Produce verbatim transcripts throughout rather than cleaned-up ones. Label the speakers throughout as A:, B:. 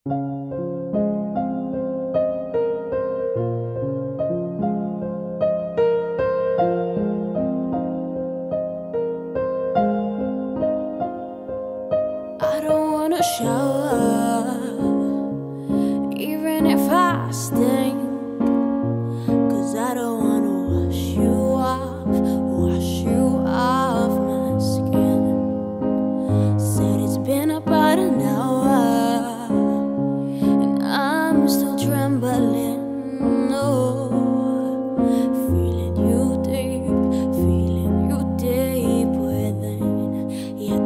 A: I don't wanna shower, even if I stink, 'cause I don't wanna wash you off, wash you off my skin. Said it's been about an hour, and I'm still trembling. Oh, feeling you deep, feeling you deep within. Yeah.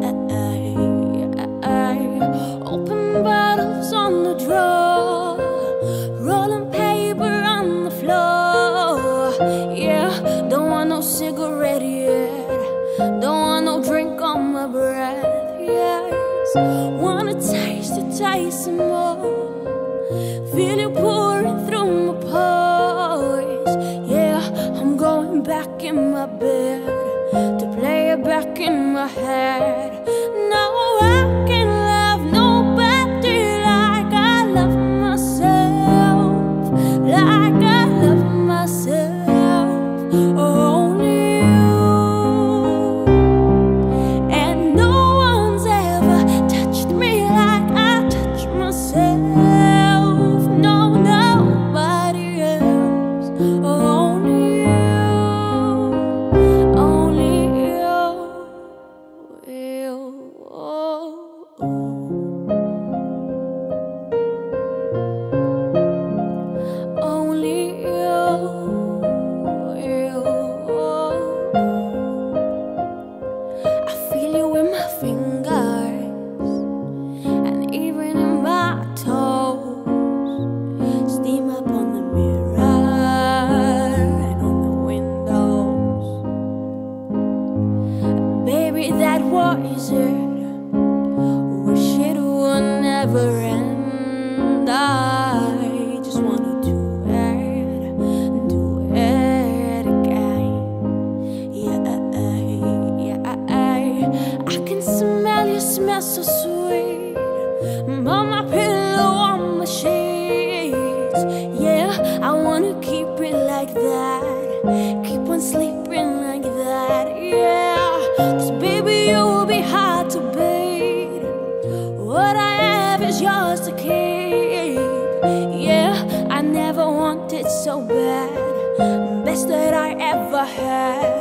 A: Open bottles on the drawer, rolling paper on the floor. Yeah, don't want no cigarette yet, don't want no drink on my breath. Yes, wanna taste it, taste some more. Feel you pouring through my pores. Yeah, I'm going back in my bed to play it back in my head. No, I can love nobody like I love myself, like I love myself. Only you, and no one's ever touched me like I touch myself. No, nobody else. Only you, only you, you. Only you, you. I feel you in my fingers, and even in my toes. Steam up on the mirror and on the windows. Baby, that was it. Wish it would never end. I just wanna do it, do it again. Yeah, yeah. I can smell you, smell so sweet, on my pillow, on my sheets. Yeah, I wanna keep it like that, keep on sleeping like that. Yeah, 'cause baby, you'll be hard to beat. What I have is yours to keep. Yeah, I never wanted so bad, best that I ever had.